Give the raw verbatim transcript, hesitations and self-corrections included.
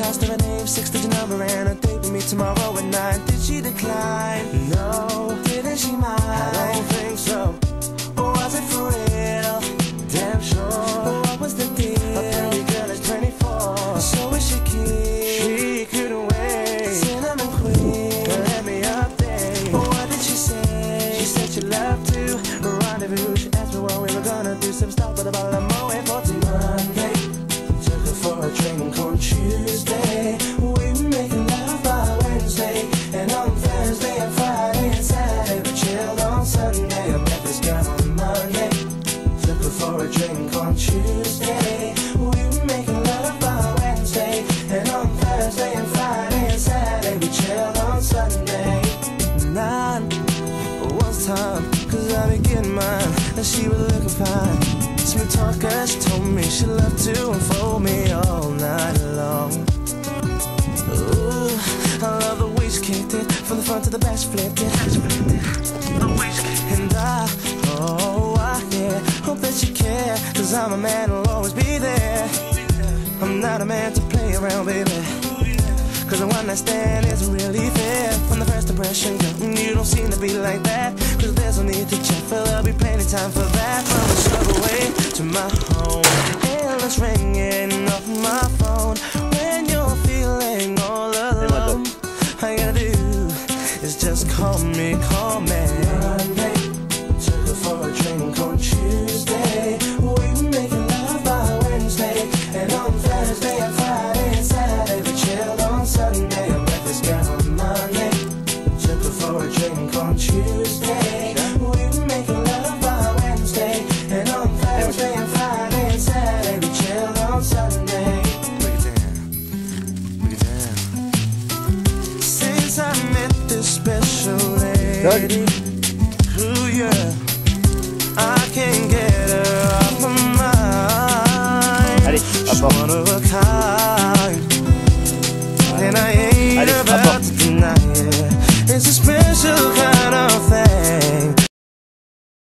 asked her name, six-digit number, and a date with me tomorrow at nine. Did she decline? No. Didn't she mind? I don't think so. Or was it for real? Damn sure. What was the deal? A pretty girl is twenty-four, so is she cute? She couldn't wait. Cinnamon queen, let me update. What did she say? She said she loved to rendezvous. She asked me what we were gonna do. Some stuff with a bottle of Moet for Monday. Took her for a drink on Tuesday. We were making love by Wednesday, and on Thursday and Friday and Saturday we chilled on Sunday. I met this girl on Monday. Took her for a drink on Tuesday. We were making love by Wednesday, and on Thursday and Friday and Saturday we chilled on Sunday. Nine was time, cause I be getting mine, and she was looking fine. Smooth talker, she told me she loved to unfold me all night long. Ooh, I love the way she kicked it, from the front to the back she flipped it. And I, oh I, yeah, hope that you care, cause I'm a man who'll always be there. I'm not a man to play around, baby, cause the one night stand isn't really fair. From the first impression, girl, you don't seem to be like that, cause there's no need to check, for there'll be plenty time for that. From the subway to my home, endless ringing off my phone. When you're feeling all alone, all you gotta do is just call me, call me. Monday, took her for a drink on Tuesday. We were making love by Wednesday, and on Thursday and Friday and Saturday we chilled on Sunday. I met this girl on Monday. Took her for a drink on Tuesday. We were making love by Wednesday, and on Thursday and Friday and Saturday we chilled on Sunday. Break it down, break it down. Since I met this special lady, ooh yeah, I can't get her off my mind. Allez, She's one of a kind, and I ain't Allez, about to deny it. It's a